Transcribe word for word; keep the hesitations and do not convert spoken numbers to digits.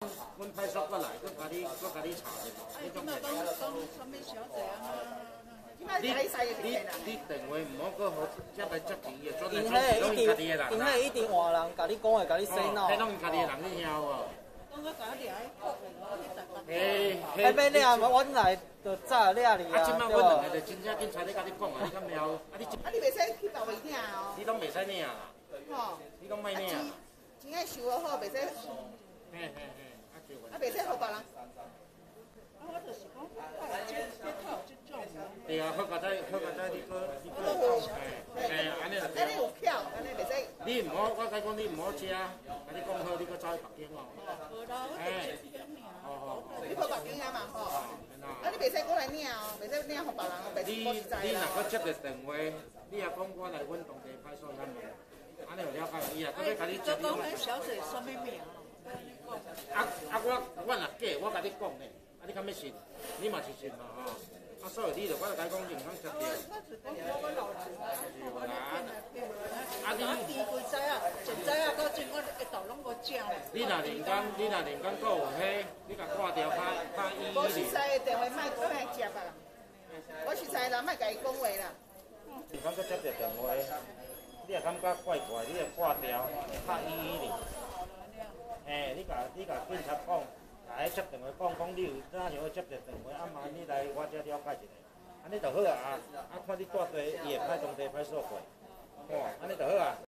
阮派出过来，佮甲你，佮甲你查的。 你今麦讲讲什么小姐啊？ 你你你电话唔好搁好接来接钱嘅，准因係迄一定，因迄一定换人，甲你讲的，甲你 say no。 迄拢家己嘅人你晓无？ 讲我甲你来国的， 嘿， 迄要掠嘛，阮来就早掠你啊， 即摆阮两个就真正警察咧甲你讲啊，你敢了？啊你啊你袂使去别位领哦。 你拢袂使领啦， 吼， 你拢莫领。 钱爱收好好，袂使。 嘿嘿嘿，啊叫啊袂使互别人。 啊我就是讲，这这套这种。 对啊，好个仔，好个仔，你搁你搁，嘿，嘿，安尼就对。 安尼有巧，安尼袂使。 你唔好，我甲讲你唔好食，甲你讲好，你搁走去北京哦。 哎， 好好。 你去北京啊嘛吼，啊你袂使过来领哦，袂使领互别人哦，袂使我实在啦。 你若搁接着电话，你也讲我来阮当地派出所问，安尼有了解伊啊，搁要甲你接你。 讲迄小姐什么名？ 啊啊，我我若假，我甲你讲咧，啊你敢要信？你嘛是信嘛吼？啊，所以你就我就甲你讲，你唔通接着。 我是讲我老子啊，我来骗来骗来， 啊你几几知啊，一知啊，到真我一道拢无食咧。 你若连讲，你若连讲搁有迄，你甲挂掉，拍拍伊。 无实在的电话，莫莫来接别人。我实在人莫甲伊讲话啦。 你讲搁接着电话，你也感觉怪怪，你也挂掉，拍伊伊哩。嘿，你甲你甲警察讲。来接电话讲讲，你有怎样要接着电话，啊嘛你来我这了解一下，安尼就好啊，啊看你带队，伊会派当地派出所过，哦，安尼就好啊。